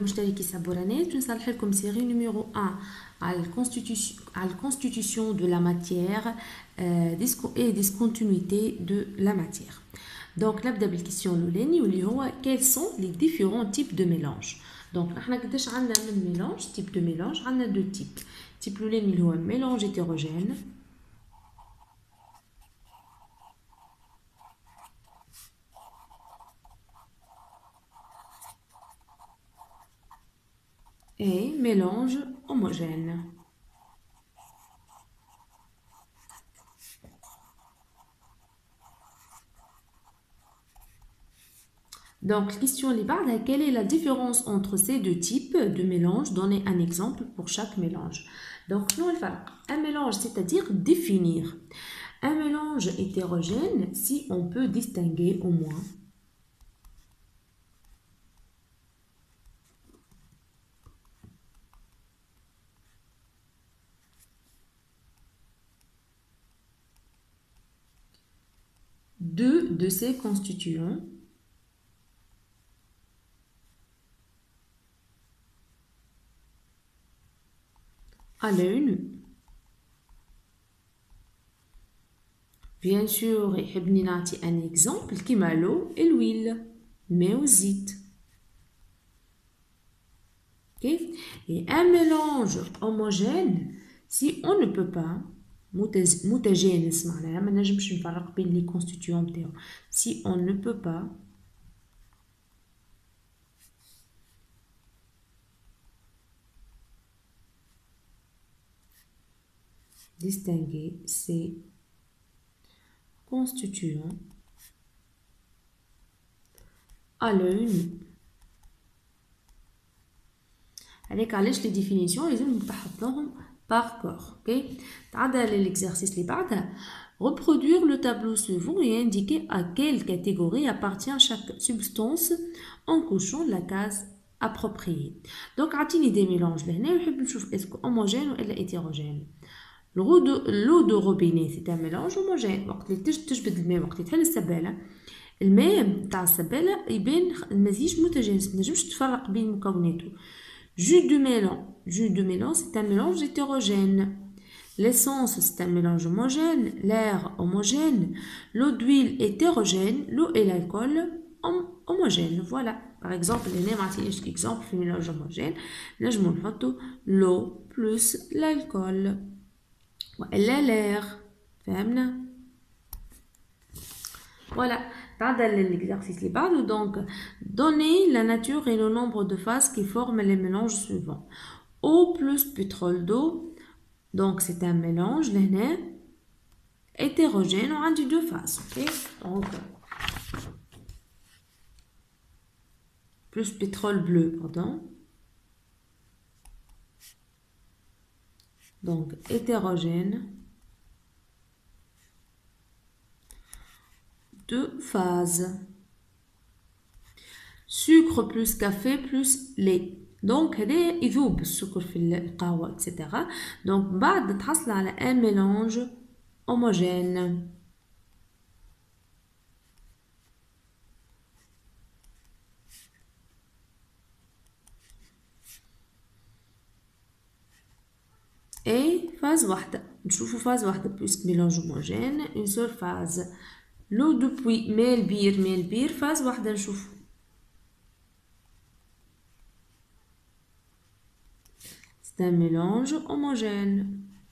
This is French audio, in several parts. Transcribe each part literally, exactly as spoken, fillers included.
المشتركي سابورانات نصلح لكم série numéro un على الconstitution على الconstitution de la matière euh, et discontinuité de la matière. Donc نبدا بالكيسيون الاولاني واللي هو quels sont les différents types de mélange. Donc احنا قداش عندنا من mélange type de mélange عندنا deux types. type الاولاني اللي هو mélange hétérogène et mélange homogène. Donc, question les barres, quelle est la différence entre ces deux types de mélange? Donnez un exemple pour chaque mélange. Donc, nous, on va un mélange, c'est-à-dire définir. Un mélange hétérogène, si on peut distinguer au moins deux de ces constituants à l'œil. Bien sûr, يحب نعطي un exemple كيما l'eau et l'huile, mais aussi. Ok? Et un mélange homogène, si on ne peut pas, متجانس معناها ما نجمش نفرق بين les constituants نتاعو. Si on ne peut pas distinguer ces constituants à l'œil nu. عليك علاش les définitions لازم نحطوهم par corps. Ok? تعدى l'exercice اللي بعدها reproduire le tableau suivant et indiquer à quelle catégorie appartient chaque substance en cochant la case appropriée. Donc عطيني des mélanges لهنا ونحب نشوف est-ce homogène ou hétérogène. l'eau de l'eau de robinet c'est un mélange homogène. وقت اللي تجبد الماء وقت اللي تحل السبالة الماء تاع السبالة يبان المزيج متجانس ما تنجمش تفرق بين مكوناته. Jus de melon. Jus de melon, c'est un mélange hétérogène. L'essence, c'est un mélange homogène. L'air, homogène. L'eau d'huile, hétérogène. L'eau et l'alcool, hom homogène. Voilà. Par exemple, les nématis, exemple, le mélange homogène. Là, je montre photo. L'eau plus l'alcool. Voilà l'air. Fahmna? Voilà. L'exercice les bases, donc donner la nature et le nombre de phases qui forment les mélanges suivants. Eau plus pétrole d'eau, donc c'est un mélange hétérogène, on a deux phases. Okay? Donc, plus pétrole bleu, pardon. Donc hétérogène. Deux phases. Sucre plus café plus lait. Donc هذا يذوب السكر في القهوة et cetera. Donc بعد تحصل على un mélange homogène. Et phase واحدة. نشوفوا phase واحدة plus mélange homogène. Une seule phase. l'eau de puits ماء البير ماء البير فاز واحدة نشوف c'est un mélange homogène.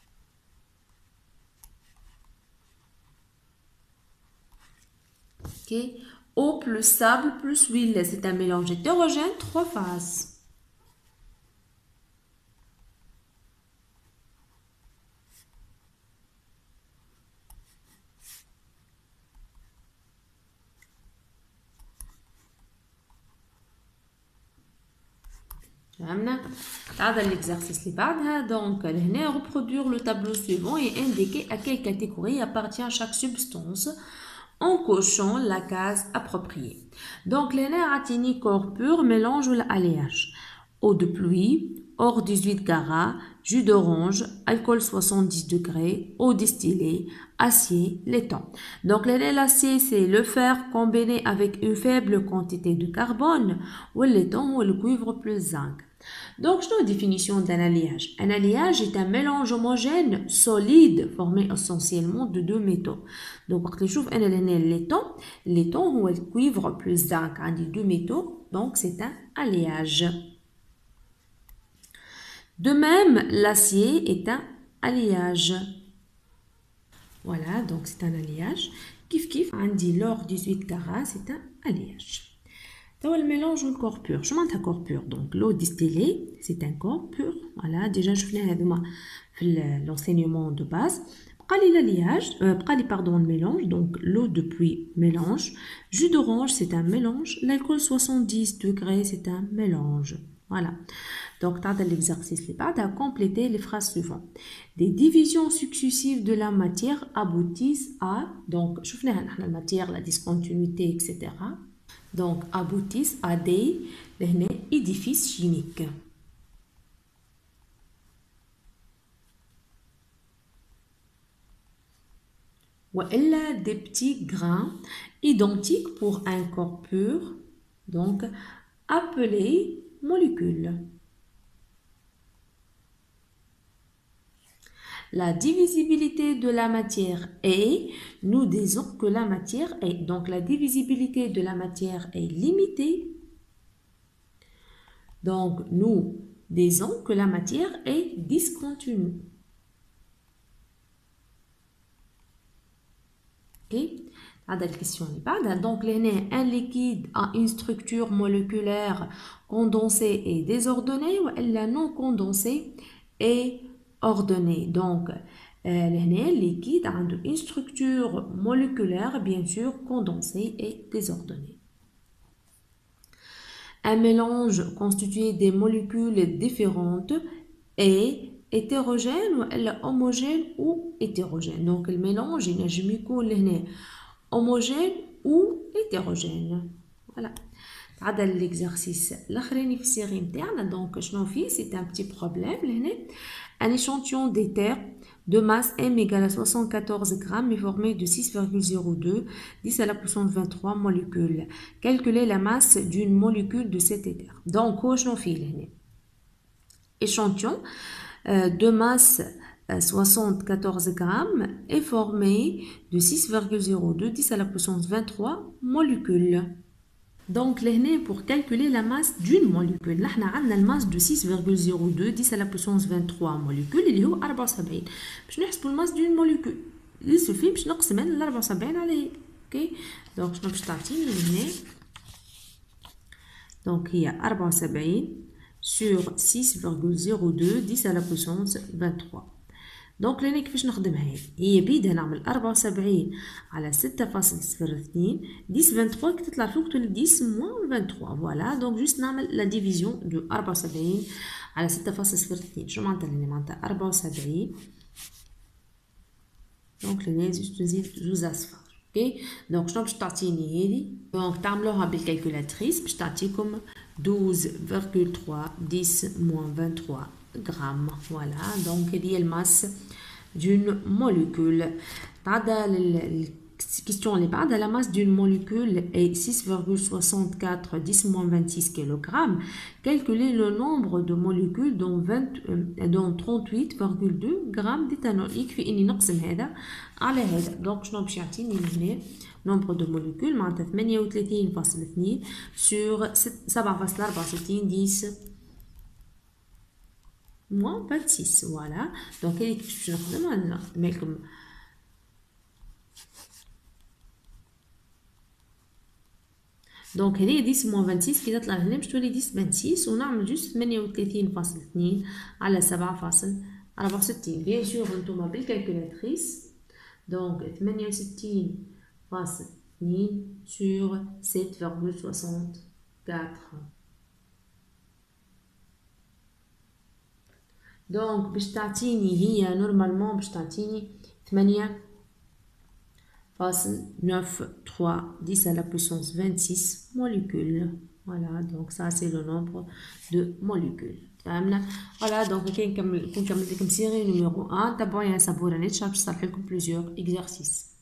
Ok. Eau plus sable plus huile, c'est un mélange hétérogène, trois phases. فهمنا؟ تعال l'exercice اللي بعدها. Donc هنا reproduire le tableau suivant et indiquer à quelle catégorie appartient chaque substance en cochant la case appropriée. Donc هنا عطيني corps pur mélange ولا alliage. Eau de pluie, or dix-huit carats, jus d'orange, alcool soixante-dix degrés, eau distillée, acier, laiton. Donc l'acier c'est le fer combiné avec une faible quantité de carbone ou le laiton ou le cuivre plus zinc. Donc, je donne définition d'un alliage. Un alliage est un mélange homogène solide formé essentiellement de deux métaux. Donc, quand je trouve un laiton, le laiton ou le cuivre plus zinc, on dit deux métaux, donc c'est un alliage. De même, l'acier est un alliage. Voilà, donc c'est un alliage. Kif kif, on dit l'or dix-huit carats, c'est un alliage. Donc, le mélange ou le corps pur. Je monte un corps pur. Donc, l'eau distillée, c'est un corps pur. Voilà, déjà, je venais de l'enseignement de base. L'alliage, euh, pardon, le mélange. Donc, l'eau de pluie, mélange. Jus d'orange, c'est un mélange. L'alcool soixante-dix degrés, c'est un mélange. Voilà. Donc, dans l'exercice, les pas à compléter les phrases suivantes. Des divisions successives de la matière aboutissent à, donc, je venais la matière, la discontinuité, et cetera. Donc, aboutissent à des édifices chimiques. Ou elle a des petits grains identiques pour un corps pur, donc appelés molécules. La divisibilité de la matière est, nous disons que la matière est, donc la divisibilité de la matière est limitée. Donc, nous disons que la matière est discontinue. Ok? Donc, un liquide a une structure moléculaire condensée et désordonnée, ou elle non condensée et ordonnée. Donc, euh, le liquide a une structure moléculaire, bien sûr, condensée et désordonnée. Un mélange constitué des molécules différentes est hétérogène ou elle est homogène ou hétérogène. Donc, le mélange, il est homogène ou hétérogène. Voilà. هذا l'exercice الاخراني في السيري نتاعنا. دونك شنو فيه c'est un petit problème لهنا. Un échantillon d'éther de masse m égale à soixante-quatorze grammes est formé de six virgule zéro deux dix à la puissance vingt-trois molécules. Calculez la masse d'une molécule de cet éther. Donc هو شنو فيه لهنا échantillon euh, de masse soixante-quatorze grammes est formé de six virgule zéro deux dix à la puissance vingt-trois molécules. Donc, pour calculer la masse d'une molécule, là, on a la masse de six virgule zéro deux dix à la puissance vingt-trois molécules, il y a أربعة وسبعين. Je vais la masse d'une molécule. Il suffit de نقسم ال أربعة وسبعين عليه. OK? Donc, je vais تعطيني هنا. Donc, il y a أربعة وسبعين sur six virgule zéro deux dix à la puissance vingt-trois. دونك لهنا كيفاش نخدمها هي بيدها نعمل أربعة وسبعين على ستة فاصلة صفر اثنين ديس vingt-trois كي تطلع فوق تولي ديس موان vingt-trois. فوالا دونك جوست نعمل لا ديفيزيون دو أربعة وسبعين على ستة فاصلة صفر اثنين. شنو معناتها لهنا معناتها أربعة وسبعين. دونك لهنا جوست نزيد زوز أصفار. اوكي دونك شنو باش تعطيني هذه دونك تعملوها بالكالكولاتريس باش تعطيكم douze virgule trois dix moins vingt-trois grammes. Voilà, donc il y a la masse d'une molécule. La question est pas la masse d'une molécule est six virgule soixante-quatre dix moins vingt-six kilogrammes. Calculez le nombre de molécules dont, vingt, euh, dont trente-huit virgule deux grammes d'éthanol. يكفي اني نقسم هذا على هذا. دونك شنو باش يعطيني هنا nombre de molécules معناتها ثمانية وثلاثين فاصلة اثنين sur سبعة فاصلة أربعة وستين dix moins vingt-six. Voilà. Donc, elle est mais comme donc elle est dix moins vingt-six qui تطلع هنا باش تولي dix vingt-six ونعمل جوست ثمانية وثلاثين فاصلة اثنين على سبعة فاصلة أربعة وستين. بيان سور انتوما بالكالكولاتريس. دونك ثمانية وستين فاصلة اثنين sur sept virgule soixante-quatre. دونك باش تعطيني هي نورمالمون باش تعطيني ثمانية فاصلة neuf trois dix à la puissance vingt-six molécules. Voilà, donc ça c'est le nombre de molécules. فهمنا. Voilà, donc كاين كم كنكمل لكم série numéro un. تبعوا يا صبورة نتشارج نشرح لكم plusieurs exercices.